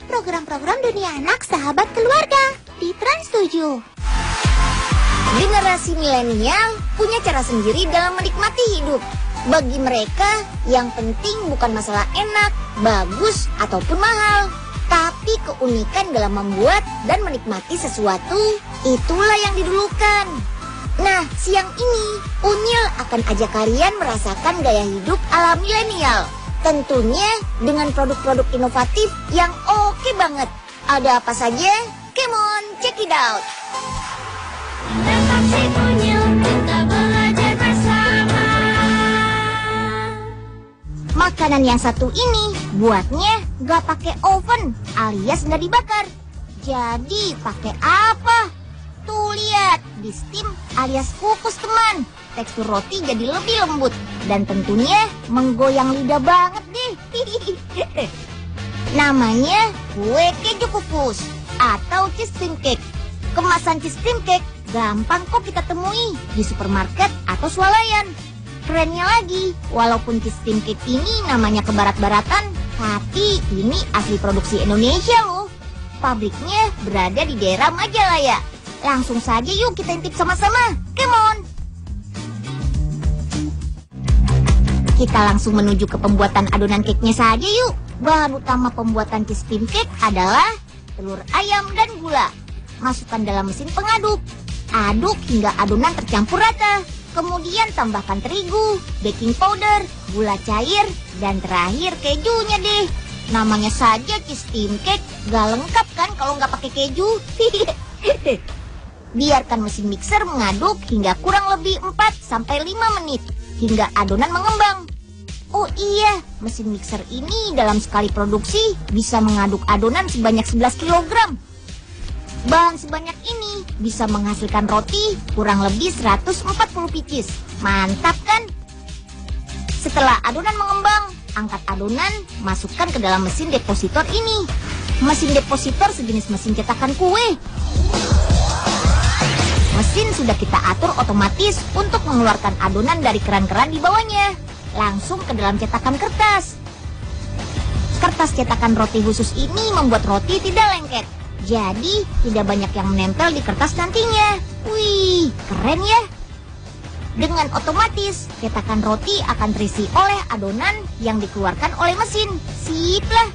program-program dunia anak sahabat keluarga di Trans 7. Generasi milenial punya cara sendiri dalam menikmati hidup. Bagi mereka, yang penting bukan masalah enak, bagus, ataupun mahal. Tapi keunikan dalam membuat dan menikmati sesuatu, itulah yang didulukan. Nah, siang ini, Unyil akan ajak kalian merasakan gaya hidup ala milenial. Tentunya dengan produk-produk inovatif yang oke banget. Ada apa saja? Come on, check it out. Makanan yang satu ini buatnya gak pakai oven alias nggak dibakar. Jadi pakai apa? Tuh lihat, di steam alias kukus teman. Tekstur roti jadi lebih lembut dan tentunya menggoyang lidah banget deh. Namanya kue keju kukus atau cheese cream cake. Kemasan cheese cream cake gampang kok kita temui di supermarket atau swalayan. Kerennya lagi, walaupun cheese cream cake ini namanya kebarat-baratan, tapi ini asli produksi Indonesia loh. Pabriknya berada di daerah Majalaya. Langsung saja yuk kita intip sama-sama. Come on! Kita langsung menuju ke pembuatan adonan cake-nya saja yuk. Bahan utama pembuatan cheese cream cake adalah telur ayam dan gula. Masukkan dalam mesin pengaduk. Aduk hingga adonan tercampur rata. Kemudian tambahkan terigu, baking powder, gula cair, dan terakhir kejunya deh. Namanya saja cheese cream cake, gak lengkap kan kalau nggak pakai keju. Biarkan mesin mixer mengaduk hingga kurang lebih 4-5 menit, hingga adonan mengembang. Oh iya, mesin mixer ini dalam sekali produksi bisa mengaduk adonan sebanyak 11 kg. Bahan sebanyak ini bisa menghasilkan roti kurang lebih 140 pieces. Mantap kan? Setelah adonan mengembang, angkat adonan, masukkan ke dalam mesin depositor ini. Mesin depositor sejenis mesin cetakan kue. Mesin sudah kita atur otomatis untuk mengeluarkan adonan dari keran-keran di bawahnya. Langsung ke dalam cetakan kertas. Kertas cetakan roti khusus ini membuat roti tidak lengket. Jadi, tidak banyak yang menempel di kertas nantinya. Wih, keren ya. Dengan otomatis, cetakan roti akan terisi oleh adonan yang dikeluarkan oleh mesin. Sip lah.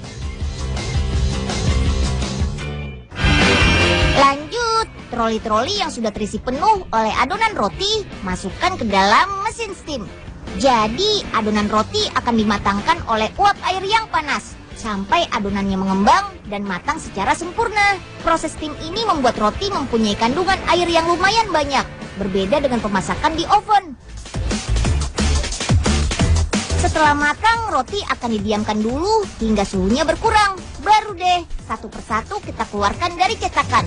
Lanjut, troli-troli yang sudah terisi penuh oleh adonan roti, masukkan ke dalam mesin steam. Jadi, adonan roti akan dimatangkan oleh uap air yang panas sampai adonannya mengembang dan matang secara sempurna. Proses steam ini membuat roti mempunyai kandungan air yang lumayan banyak, berbeda dengan pemasakan di oven. Setelah matang, roti akan didiamkan dulu hingga suhunya berkurang. Baru deh, satu persatu kita keluarkan dari cetakan.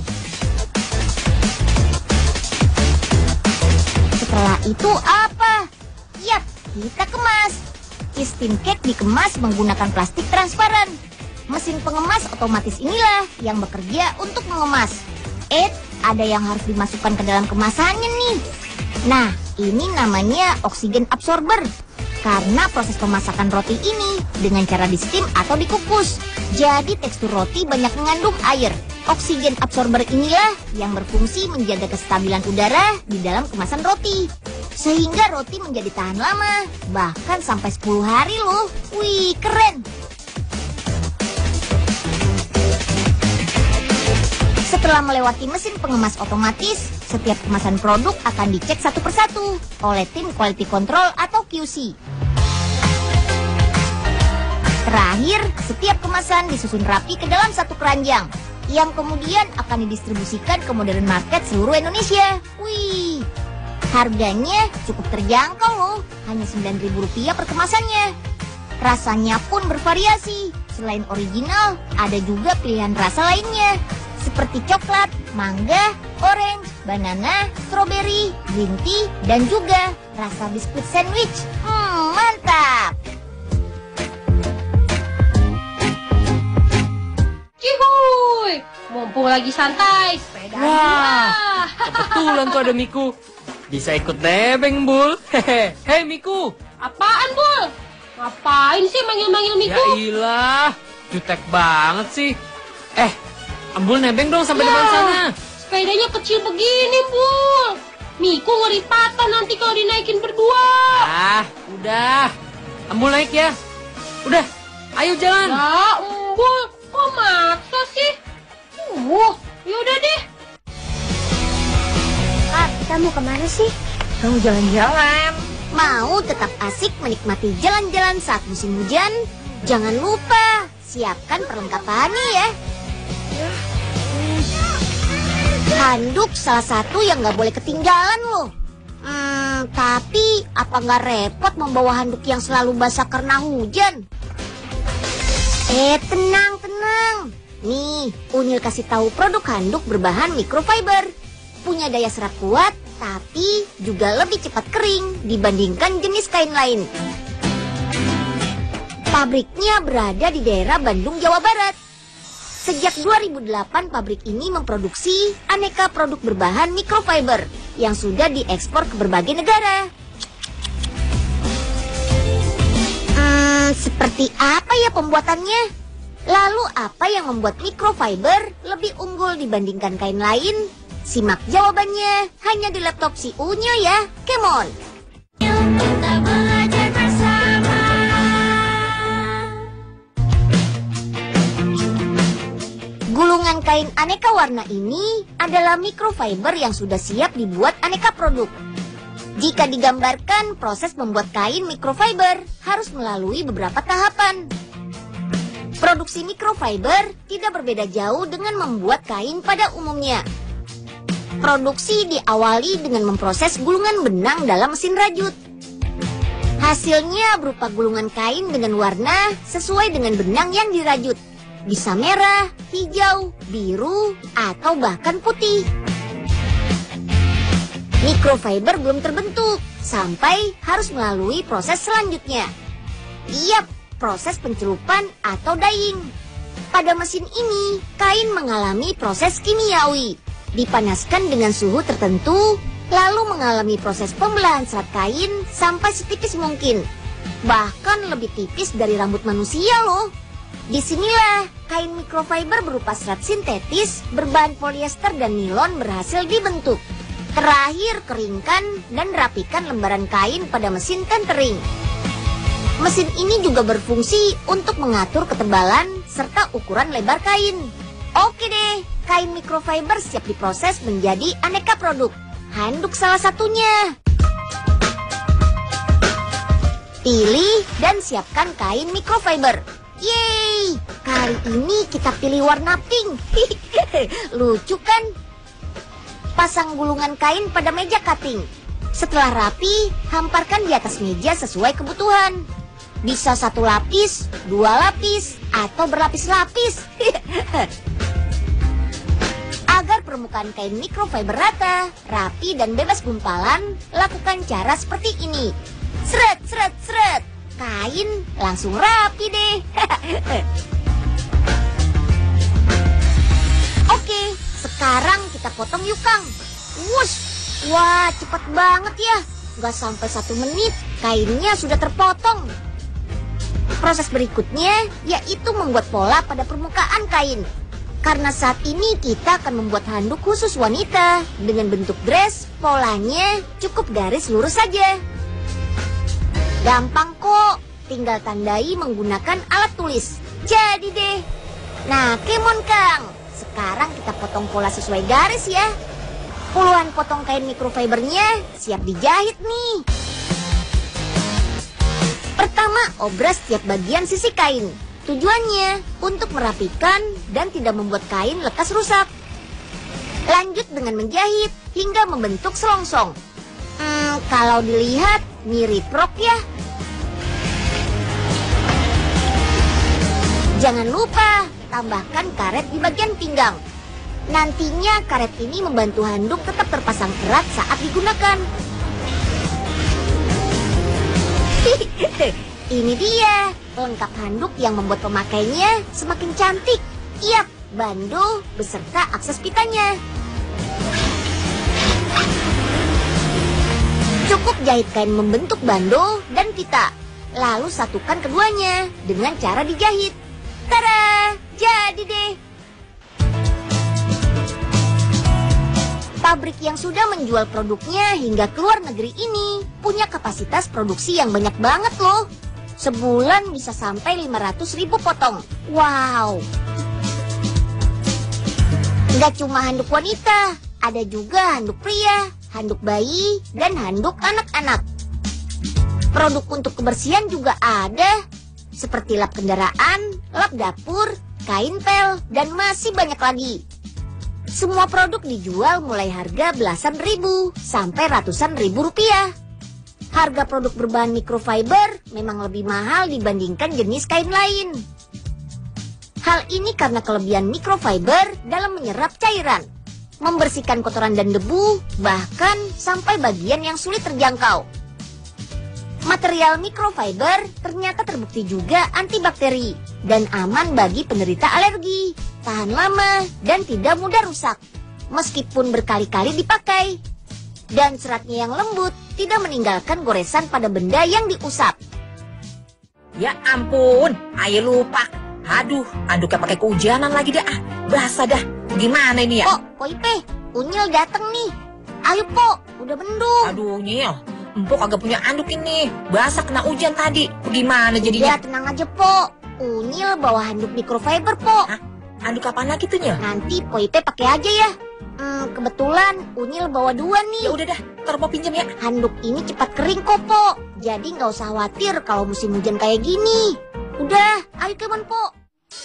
Setelah itu apa? Yap, kita kemas. Cheese cream cake dikemas menggunakan plastik transparan. Mesin pengemas otomatis inilah yang bekerja untuk mengemas. Ada yang harus dimasukkan ke dalam kemasannya nih. Nah, ini namanya oksigen absorber. Karena proses pemasakan roti ini dengan cara di steam atau dikukus. Jadi tekstur roti banyak mengandung air. Oksigen absorber inilah yang berfungsi menjaga kestabilan udara di dalam kemasan roti. Sehingga roti menjadi tahan lama, bahkan sampai 10 hari loh. Wih, keren! Setelah melewati mesin pengemas otomatis, setiap kemasan produk akan dicek satu persatu oleh tim quality control atau QC. Terakhir, setiap kemasan disusun rapi ke dalam satu keranjang, yang kemudian akan didistribusikan ke modern market seluruh Indonesia. Wih! Harganya cukup terjangkau loh, hanya Rp9.000 per kemasannya. Rasanya pun bervariasi. Selain original, ada juga pilihan rasa lainnya. Seperti coklat, mangga, orange, banana, strawberry, green tea, dan juga rasa biskuit sandwich. Mantap! Cihuy! Mumpung lagi santai, sepeda. Wah, kebetulan tuh ada Miku. Bisa ikut nebeng, Bul. Hehe. Hei, Miku. Apaan, Bul? Ngapain sih manggil-manggil Miku? Ya ilah, jutek banget sih. Ambul nebeng dong sampai Ya. depan sana. Sepedanya kecil begini, Bul. Miku ngeri patah nanti kalau dinaikin berdua. Udah. Ambul naik ya. Udah, ayo jalan. Ya, Bul, kok maksa sih? Yaudah deh. Kak, kita mau kemana sih? Mau jalan-jalan. Mau tetap asik menikmati jalan-jalan saat musim hujan? Jangan lupa, siapkan perlengkapannya ya. Handuk salah satu yang nggak boleh ketinggalan loh. Tapi apa nggak repot membawa handuk yang selalu basah karena hujan? Tenang. Nih, Unyil kasih tahu produk handuk berbahan microfiber. Punya daya serat kuat, tapi juga lebih cepat kering dibandingkan jenis kain lain. Pabriknya berada di daerah Bandung, Jawa Barat. Sejak 2008, pabrik ini memproduksi aneka produk berbahan microfiber yang sudah diekspor ke berbagai negara. Seperti apa ya pembuatannya? Lalu apa yang membuat microfiber lebih unggul dibandingkan kain lain? Simak jawabannya hanya di laptop si Unyo ya. Come on! Gulungan kain aneka warna ini adalah microfiber yang sudah siap dibuat aneka produk. Jika digambarkan, proses membuat kain microfiber harus melalui beberapa tahapan. Produksi microfiber tidak berbeda jauh dengan membuat kain pada umumnya. Produksi diawali dengan memproses gulungan benang dalam mesin rajut. Hasilnya berupa gulungan kain dengan warna sesuai dengan benang yang dirajut. Bisa merah, hijau, biru, atau bahkan putih. Microfiber belum terbentuk sampai harus melalui proses selanjutnya. Yap, proses pencelupan atau dyeing. Pada mesin ini, kain mengalami proses kimiawi. Dipanaskan dengan suhu tertentu, lalu mengalami proses pembelahan serat kain sampai setipis mungkin. Bahkan lebih tipis dari rambut manusia loh. Disinilah kain microfiber berupa serat sintetis berbahan polyester dan nilon berhasil dibentuk. Terakhir keringkan dan rapikan lembaran kain pada mesin tentering. Mesin ini juga berfungsi untuk mengatur ketebalan serta ukuran lebar kain. Oke deh, kain microfiber siap diproses menjadi aneka produk. Handuk salah satunya. Pilih dan siapkan kain microfiber. Yeay, kali ini kita pilih warna pink. Lucu kan? Pasang gulungan kain pada meja cutting. Setelah rapi, hamparkan di atas meja sesuai kebutuhan. Bisa 1 lapis, 2 lapis, atau berlapis-lapis. Agar permukaan kain microfiber rata, rapi, dan bebas gumpalan, lakukan cara seperti ini. Seret, seret, seret. Kain langsung rapi deh. Oke, sekarang kita potong yuk Kang. Wush, wah cepat banget ya. Gak sampai 1 menit, kainnya sudah terpotong. Proses berikutnya yaitu membuat pola pada permukaan kain. Karena saat ini kita akan membuat handuk khusus wanita. Dengan bentuk dress, polanya cukup garis lurus saja. Gampang kok, tinggal tandai menggunakan alat tulis. Jadi deh. Nah, kemon Kang. Sekarang kita potong pola sesuai garis ya. Puluhan potong kain microfibernya siap dijahit nih. Pertama, obras setiap bagian sisi kain. Tujuannya untuk merapikan dan tidak membuat kain lekas rusak. Lanjut dengan menjahit hingga membentuk selongsong. Kalau dilihat mirip rok ya. Jangan lupa tambahkan karet di bagian pinggang. Nantinya karet ini membantu handuk tetap terpasang erat saat digunakan. Ini dia pelengkap handuk yang membuat pemakainya semakin cantik. Yap, bandu beserta akses pitanya. Cukup jahit kain membentuk bando dan pita. Lalu satukan keduanya dengan cara dijahit. Tada! Jadi deh. Pabrik yang sudah menjual produknya hingga ke luar negeri ini punya kapasitas produksi yang banyak banget loh. Sebulan bisa sampai 500.000 potong. Wow. Nggak cuma handuk wanita, ada juga handuk pria, handuk bayi, dan handuk anak-anak. Produk untuk kebersihan juga ada, seperti lap kendaraan, lap dapur, kain pel, dan masih banyak lagi. Semua produk dijual mulai harga belasan ribu sampai ratusan ribu rupiah. Harga produk berbahan microfiber memang lebih mahal dibandingkan jenis kain lain. Hal ini karena kelebihan microfiber dalam menyerap cairan, membersihkan kotoran dan debu, bahkan sampai bagian yang sulit terjangkau. Material microfiber ternyata terbukti juga antibakteri dan aman bagi penderita alergi, tahan lama, dan tidak mudah rusak, meskipun berkali-kali dipakai. Dan seratnya yang lembut tidak meninggalkan goresan pada benda yang diusap. Ya ampun, ayo lupa. Aduh, anduknya pakai kehujanan lagi dah. Basah dah. Gimana ini ya? Po Ipe, Unyil dateng nih. Ayo Po, udah bendung. Aduh, Nyil. Empok kagak punya anduk ini. Basah kena hujan tadi. Gimana jadinya? Ya tenang aja Po. Unyil bawa handuk microfiber Po. Hah? Anduk apaan lagi tuh, Nyil? Nanti Po Ipe pakai aja ya. Kebetulan Unyil bawa 2 nih. Ya udah dah, ntar mau pinjam ya. Handuk ini cepat kering kok Po. Jadi nggak usah khawatir kalau musim hujan kayak gini. Udah, ayo teman Po.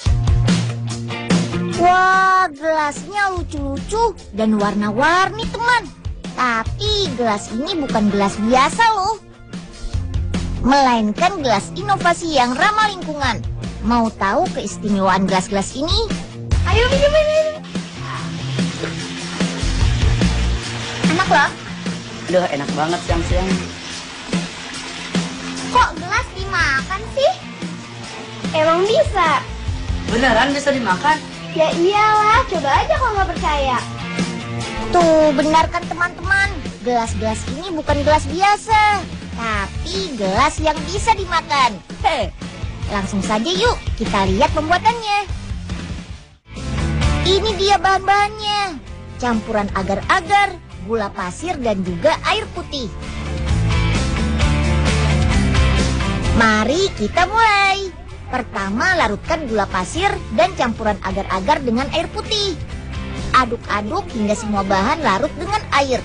Wah, gelasnya lucu-lucu dan warna-warni teman. Tapi gelas ini bukan gelas biasa loh, melainkan gelas inovasi yang ramah lingkungan. Mau tahu keistimewaan gelas-gelas ini? Ayo minum. Enak loh. Duh, enak banget siang-siang. Kok gelas dimakan sih? Emang bisa? Beneran bisa dimakan? Ya iyalah, coba aja kalau nggak percaya. Tuh, benar kan teman-teman? Gelas-gelas ini bukan gelas biasa, tapi gelas yang bisa dimakan. Langsung saja yuk, kita lihat pembuatannya. Ini dia bahan-bahannya. Campuran agar-agar, gula pasir, dan juga air putih. Mari kita mulai. Pertama, larutkan gula pasir dan campuran agar-agar dengan air putih. Aduk-aduk hingga semua bahan larut dengan air.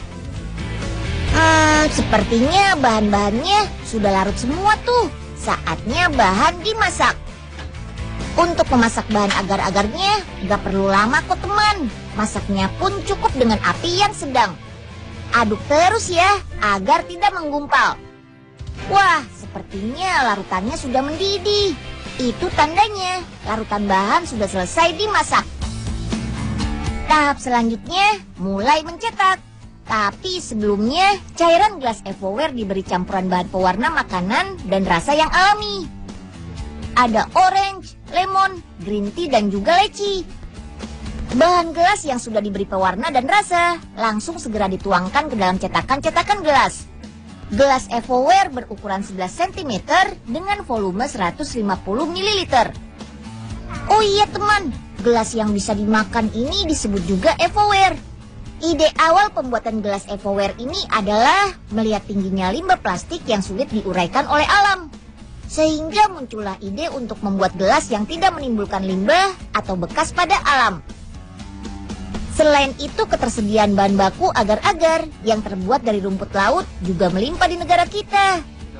Sepertinya bahan-bahannya sudah larut semua tuh. Saatnya bahan dimasak. Untuk memasak bahan agar-agarnya gak perlu lama kok teman. Masaknya pun cukup dengan api yang sedang. Aduk terus ya, agar tidak menggumpal. Wah, sepertinya larutannya sudah mendidih. Itu tandanya larutan bahan sudah selesai dimasak. Tahap selanjutnya mulai mencetak. Tapi sebelumnya cairan gelas Evoware diberi campuran bahan pewarna makanan dan rasa yang alami. Ada orange, lemon, green tea, dan juga leci. Bahan gelas yang sudah diberi pewarna dan rasa langsung segera dituangkan ke dalam cetakan-cetakan gelas. Gelas Evoware berukuran 11 cm dengan volume 150 ml. Oh iya teman, gelas yang bisa dimakan ini disebut juga Evoware. Ide awal pembuatan gelas Evoware ini adalah melihat tingginya limbah plastik yang sulit diuraikan oleh alam. Sehingga muncullah ide untuk membuat gelas yang tidak menimbulkan limbah atau bekas pada alam. Selain itu, ketersediaan bahan baku agar-agar yang terbuat dari rumput laut juga melimpah di negara kita.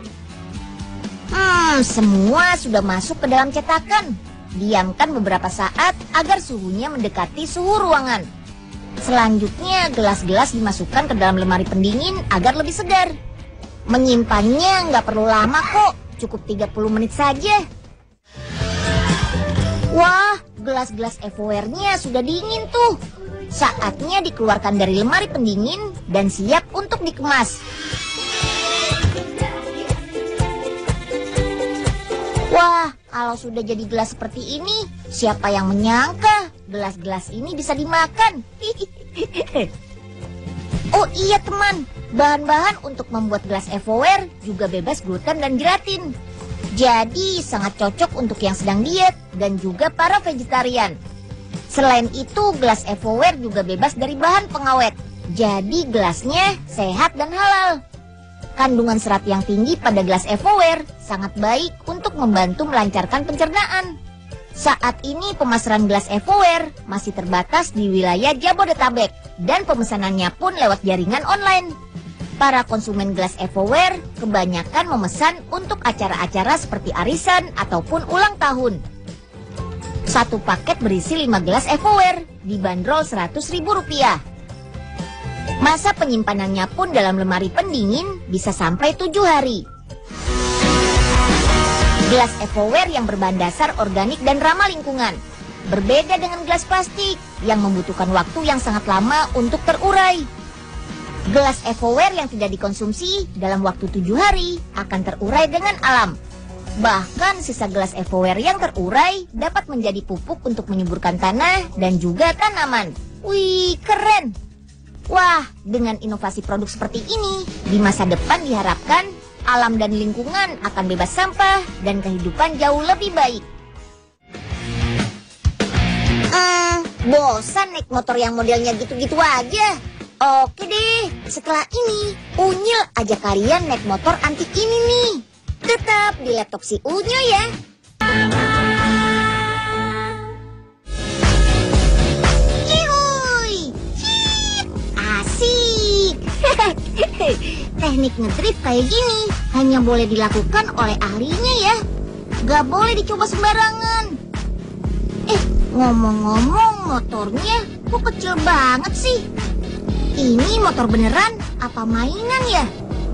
Semua sudah masuk ke dalam cetakan. Diamkan beberapa saat agar suhunya mendekati suhu ruangan. Selanjutnya, gelas-gelas dimasukkan ke dalam lemari pendingin agar lebih segar. Menyimpannya nggak perlu lama kok, cukup 30 menit saja. Wah, gelas-gelas Evoware-nya sudah dingin tuh. Saatnya dikeluarkan dari lemari pendingin dan siap untuk dikemas. Wah, kalau sudah jadi gelas seperti ini, siapa yang menyangka gelas-gelas ini bisa dimakan? Oh iya teman, bahan-bahan untuk membuat gelas Evoware juga bebas gluten dan gelatin. Jadi sangat cocok untuk yang sedang diet dan juga para vegetarian. Selain itu, gelas Evoware juga bebas dari bahan pengawet. Jadi gelasnya sehat dan halal. Kandungan serat yang tinggi pada gelas Evoware sangat baik untuk membantu melancarkan pencernaan. Saat ini pemasaran gelas Evoware masih terbatas di wilayah Jabodetabek dan pemesanannya pun lewat jaringan online. Para konsumen gelas Evoware kebanyakan memesan untuk acara-acara seperti arisan ataupun ulang tahun. Satu paket berisi 5 gelas Evoware dibanderol Rp100.000. Masa penyimpanannya pun dalam lemari pendingin bisa sampai 7 hari. Gelas Evoware yang berbahan dasar organik dan ramah lingkungan. Berbeda dengan gelas plastik yang membutuhkan waktu yang sangat lama untuk terurai. Gelas Evoware yang tidak dikonsumsi dalam waktu 7 hari akan terurai dengan alam. Bahkan sisa gelas Evoware yang terurai dapat menjadi pupuk untuk menyuburkan tanah dan juga tanaman. Wih, keren! Wah, dengan inovasi produk seperti ini, di masa depan diharapkan alam dan lingkungan akan bebas sampah dan kehidupan jauh lebih baik. Bosan naik motor yang modelnya gitu-gitu aja. Oke deh, setelah ini Unyil ajak kalian naik motor antik ini nih. Tetap di laptop si Unyil ya. Teknik ngedrift kayak gini hanya boleh dilakukan oleh ahlinya ya. Gak boleh dicoba sembarangan. Ngomong-ngomong, motornya kok kecil banget sih? Ini motor beneran apa mainan ya?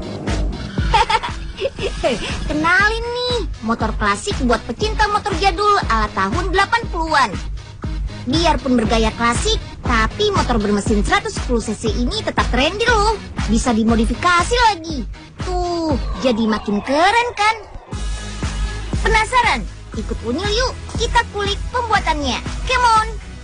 Kenalin nih, motor klasik buat pecinta motor jadul ala tahun 80-an. Biarpun bergaya klasik, tapi motor bermesin 110cc ini tetap trendy loh. Bisa dimodifikasi lagi. Tuh, jadi makin keren kan? Penasaran? Ikut Unyil yuk, kita kulik pembuatannya. Come on!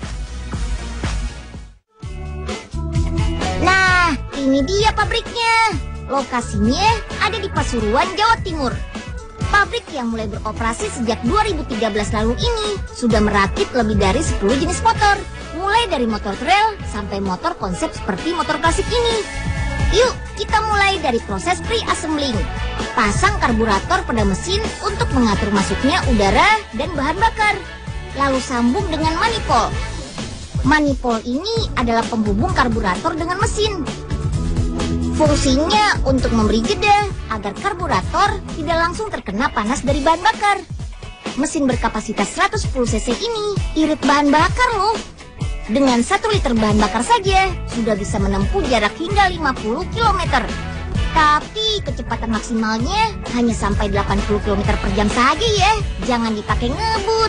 Nah, ini dia pabriknya. Lokasinya ada di Pasuruan, Jawa Timur. Pabrik yang mulai beroperasi sejak 2013 lalu ini sudah merakit lebih dari 10 jenis motor. Mulai dari motor trail sampai motor konsep seperti motor klasik ini. Yuk, kita mulai dari proses pre-assembling. Pasang karburator pada mesin untuk mengatur masuknya udara dan bahan bakar. Lalu sambung dengan manifold. Manifold ini adalah penghubung karburator dengan mesin. Fungsinya untuk memberi jeda agar karburator tidak langsung terkena panas dari bahan bakar. Mesin berkapasitas 110cc ini irit bahan bakar loh. Dengan 1 liter bahan bakar saja sudah bisa menempuh jarak hingga 50 km. Tapi kecepatan maksimalnya hanya sampai 80 km per jam saja ya. Jangan dipakai ngebut.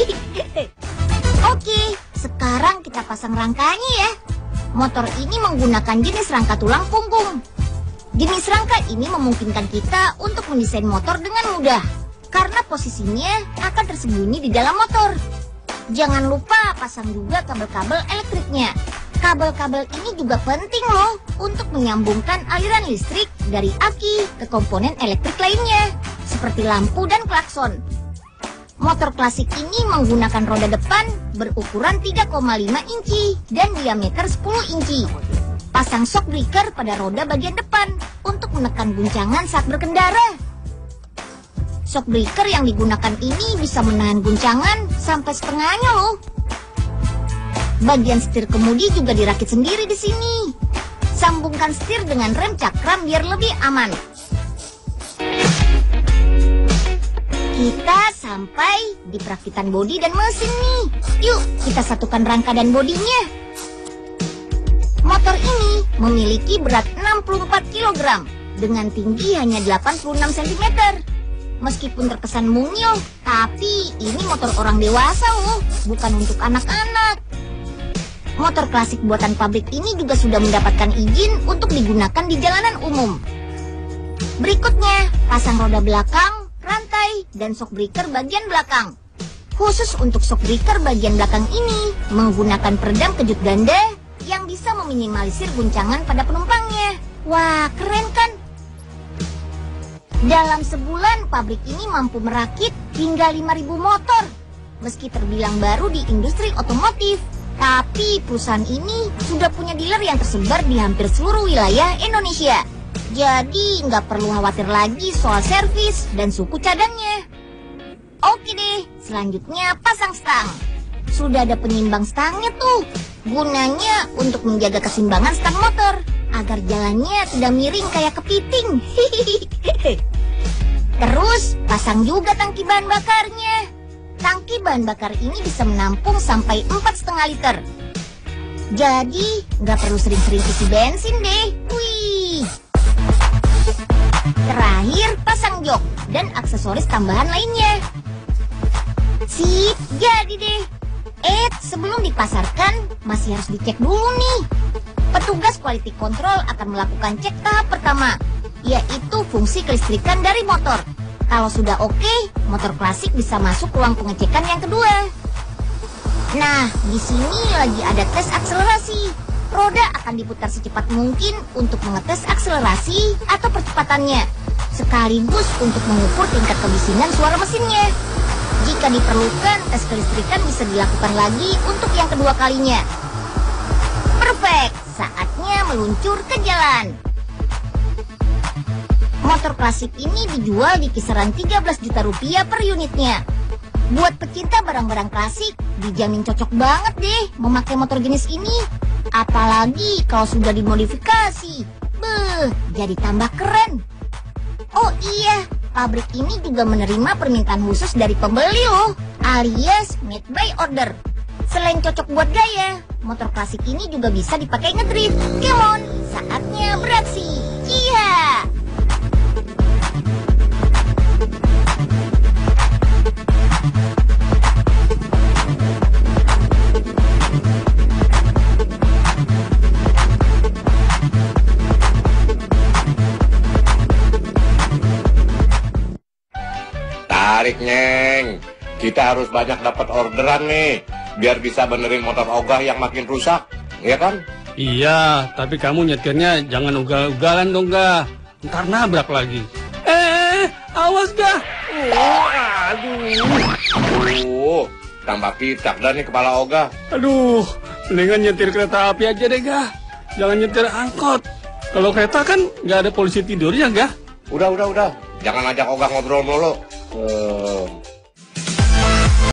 Oke, sekarang kita pasang rangkanya ya. Motor ini menggunakan jenis rangka tulang punggung. Jenis rangka ini memungkinkan kita untuk mendesain motor dengan mudah karena posisinya akan tersembunyi di dalam motor. Jangan lupa pasang juga kabel-kabel elektriknya. Kabel-kabel ini juga penting loh untuk menyambungkan aliran listrik dari aki ke komponen elektrik lainnya, seperti lampu dan klakson. Motor klasik ini menggunakan roda depan berukuran 3,5 inci dan diameter 10 inci. Pasang shock breaker pada roda bagian depan untuk menekan guncangan saat berkendara. Shock breaker yang digunakan ini bisa menahan guncangan sampai setengahnya loh. Bagian setir kemudi juga dirakit sendiri di sini. Sambungkan setir dengan rem cakram biar lebih aman. Kita sampai di perakitan bodi dan mesin nih. Yuk, kita satukan rangka dan bodinya. Motor ini memiliki berat 64 kg dengan tinggi hanya 86 cm. Meskipun terkesan mungil, tapi ini motor orang dewasa loh, bukan untuk anak-anak. Motor klasik buatan pabrik ini juga sudah mendapatkan izin untuk digunakan di jalanan umum. Berikutnya, pasang roda belakang, rantai, dan shock breaker bagian belakang. Khusus untuk shock breaker bagian belakang ini menggunakan peredam kejut ganda yang bisa meminimalisir guncangan pada penumpangnya. Wah, keren kan? Dalam sebulan, pabrik ini mampu merakit hingga 5.000 motor. Meski terbilang baru di industri otomotif, Tapi perusahaan ini sudah punya dealer yang tersebar di hampir seluruh wilayah Indonesia. Jadi nggak perlu khawatir lagi soal servis dan suku cadangnya. Oke deh, selanjutnya pasang stang. Sudah ada penyimbang stangnya tuh. Gunanya untuk menjaga keseimbangan stang motor agar jalannya tidak miring kayak kepiting. Terus pasang juga tangki bahan bakarnya. Tangki bahan bakar ini bisa menampung sampai 4,5 liter. Jadi nggak perlu sering-sering isi bensin deh. Wih. Terakhir pasang jok dan aksesoris tambahan lainnya. Sip, jadi deh. Sebelum dipasarkan masih harus dicek dulu nih. Petugas quality control akan melakukan cek tahap pertama, yaitu fungsi kelistrikan dari motor. Kalau sudah oke, motor klasik bisa masuk ruang pengecekan yang kedua. Nah, di sini lagi ada tes akselerasi. Roda akan diputar secepat mungkin untuk mengetes akselerasi atau percepatannya, sekaligus untuk mengukur tingkat kebisingan suara mesinnya. Jika diperlukan, tes kelistrikan bisa dilakukan lagi untuk yang kedua kalinya. Perfect, saatnya meluncur ke jalan. Motor klasik ini dijual di kisaran 13 juta rupiah per unitnya. Buat pecinta barang-barang klasik, dijamin cocok banget deh memakai motor jenis ini. Apalagi kalau sudah dimodifikasi. Jadi tambah keren. Oh iya, pabrik ini juga menerima permintaan khusus dari pembeli loh, alias made by order. Selain cocok buat gaya, motor klasik ini juga bisa dipakai ngedrift. Come on, saatnya beraksi. Iya. Tarik, Nyeng. Kita harus banyak dapat orderan nih, biar bisa benerin motor ogah yang makin rusak, ya kan? Iya, tapi kamu nyetirnya jangan ugal-ugalan dong, Gah. Ntar nabrak lagi. Awas, Gah. Aduh, tambah pitak dah nih kepala ogah. Aduh, mendingan nyetir kereta api aja deh, Gah. Jangan nyetir angkot. Kalau kereta kan nggak ada polisi tidurnya, Gah. Udah. Jangan ajak ogah ngobrol mulu.